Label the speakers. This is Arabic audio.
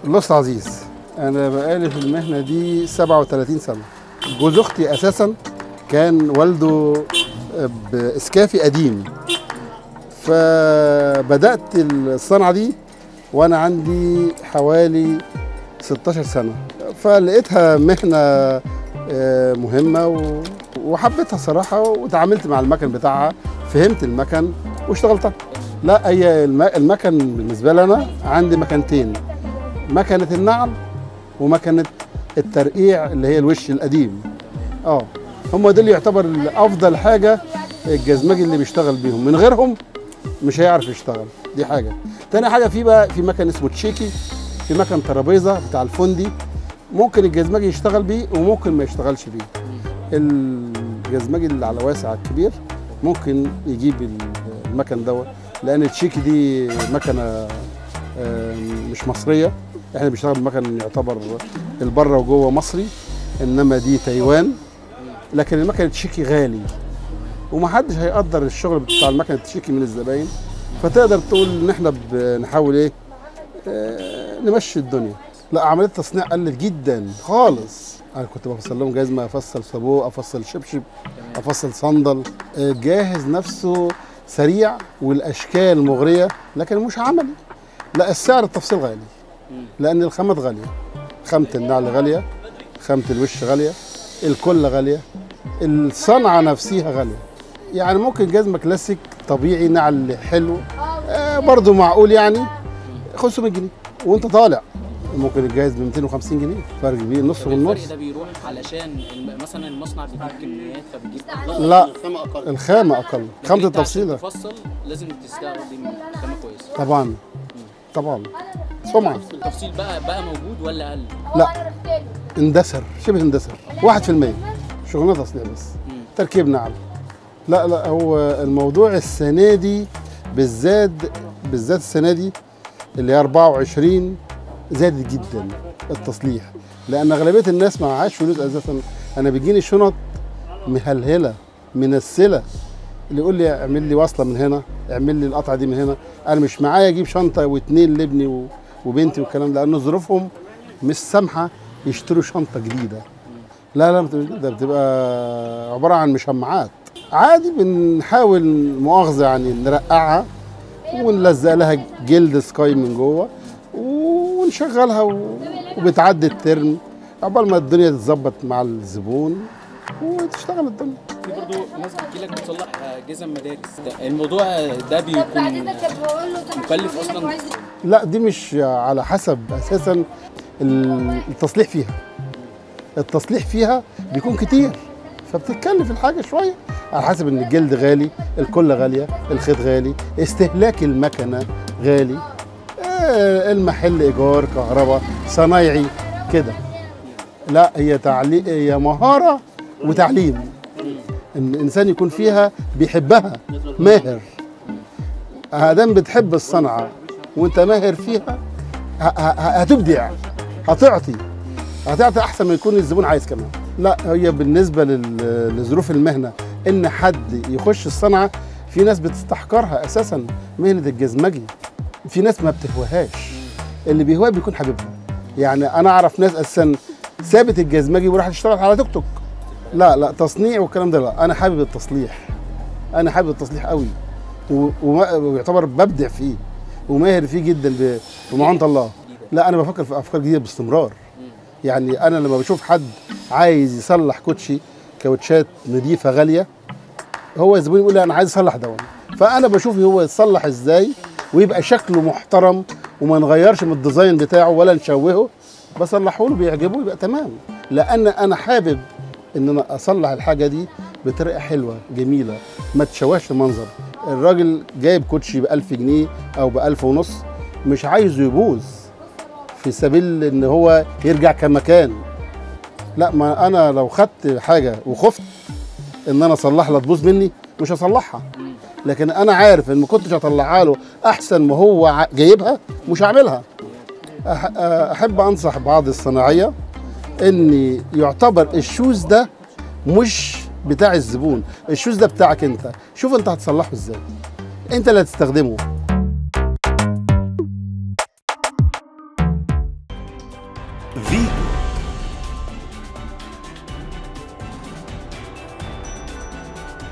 Speaker 1: لوست عزيز. انا بقالي في المهنه دي 37 سنه. جوز اختي اساسا كان والده باسكافي قديم، فبدات الصنعه دي وانا عندي حوالي 16 سنه، فلقيتها مهنه مهمه وحبيتها صراحه، وتعاملت مع المكن بتاعها، فهمت المكن واشتغلتها. لا، هي المكن بالنسبه لي انا عندي مكنتين، مكنه النعل ومكنه الترقيع اللي هي الوش القديم. هم دول يعتبر افضل حاجه الجزمجي اللي بيشتغل بيهم، من غيرهم مش هيعرف يشتغل. دي حاجه. تاني حاجه في مكن اسمه تشيكي، في مكن ترابيزه بتاع الفندي، ممكن الجزمجي يشتغل بيه وممكن ما يشتغلش بيه. الجزمجي اللي على واسع الكبير ممكن يجيب المكن دوت، لان التشيكي دي مكنه مش مصريه، احنا بنشتغل بمكن يعتبر البره وجوه مصري، انما دي تايوان. لكن المكن التشيكي غالي ومحدش هيقدر الشغل بتاع المكن التشيكي من الزباين، فتقدر تقول ان احنا بنحاول نمشي الدنيا. لا، عمليه التصنيع قلت جدا خالص. انا كنت بفصل لهم جزمه، افصل صابوه، افصل شبشب، افصل صندل، جاهز نفسه سريع والاشكال مغريه، لكن مش عملي. لا، السعر التفصيل غالي لان الخامات غاليه، خامه النعل غاليه، خامه الوش غاليه، الكله غاليه، الصنعه نفسها غاليه. يعني ممكن جزمه كلاسيك طبيعي نعل حلو برضه معقول، يعني 500 جنيه وانت طالع. ممكن الجاهز ب 250 جنيه، فرق كبير، نص والنص.
Speaker 2: الفرق ده بيروح علشان مثلا المصنع بيجيب كميات فبيجيب
Speaker 1: لا، الخامه اقل، خامه التفصيله.
Speaker 2: تفصل لازم تستخدم خامه كويسه.
Speaker 1: طبعا سمعه.
Speaker 2: التفصيل بقى موجود ولا قل؟
Speaker 1: لا، اندثر، شبه اندثر، 1% شغلنا تصنيع بس، تركيب نعل. لا، هو الموضوع السنه دي بالذات السنه دي اللي هي 24 زادت جدا التصليح، لان اغلبيه الناس ما معهاش فلوس اساسا. انا بيجيني شنط مهلهله منسله، اللي يقول لي اعمل لي وصله من هنا، اعمل لي القطعه دي من هنا. انا مش معايا اجيب شنطه واتنين لابني وبنتي والكلام ده، لان ظروفهم مش سامحه يشتروا شنطه جديده. لا، ده بتبقى عباره عن مشمعات عادي. بنحاول مؤاخذه يعني نرقعها ونلزق لها جلد سكاي من جوه ونشغلها وبتعدي الترم عقبال ما الدنيا تتظبط مع الزبون وتشتغل الدنيا.
Speaker 2: في برضه ناس بتجيلك بتصلح جزم مدارس، الموضوع ده بيكون مكلف اصلا؟
Speaker 1: لا، دي مش على حسب اساسا التصليح فيها بيكون كتير، فبتتكلف الحاجه شويه على حسب ان الجلد غالي، الكله غاليه، الخيط غالي، استهلاك المكنه غالي، المحل ايجار، كهرباء، صنايعي كده. لا، هي مهاره وتعليم، ان الانسان يكون فيها بيحبها، ماهر. ادام بتحب الصنعه وانت ماهر فيها هتبدع، هتعطي احسن ما يكون الزبون عايز كمان. لا، هي بالنسبه لظروف المهنه ان حد يخش الصنعه، في ناس بتستحقرها اساسا مهنه الجزمجي، في ناس ما بتهواهاش، اللي بيهواها بيكون حبيبها. يعني انا اعرف ناس اساسا سابت الجزمجي وراحت تشتغل على توك توك. لا، تصنيع والكلام ده لا، انا حابب التصليح قوي، ويعتبر ببدع فيه وماهر فيه جدا بمعونة الله. لا، انا بفكر في افكار جديده باستمرار. يعني انا لما بشوف حد عايز يصلح كاوتشات نظيفه غاليه، هو الزبون يقول لي انا عايز اصلح ده، فانا بشوف هو يتصلح ازاي ويبقى شكله محترم وما نغيرش من الديزاين بتاعه ولا نشوهه، بصلحه له بيعجبه يبقى تمام. لان انا حابب ان انا اصلح الحاجه دي بطريقه حلوه جميله ما تشوهش المنظر. الراجل جايب كوتشي ب 1000 جنيه او ب 1000 ونص، مش عايزه يبوظ في سبيل ان هو يرجع كما كان. لا، ما انا لو خدت حاجه وخفت ان انا اصلحها تبوظ مني مش هصلحها، لكن انا عارف ان ما كنتش هطلعها له احسن ما هو جايبها مش هعملها. احب انصح بعض الصناعيه ان يعتبر الشوز ده مش بتاع الزبون، الشوز ده بتاعك انت، شوف انت هتصلحه ازاي، انت اللي هتستخدمه.
Speaker 3: فيتو.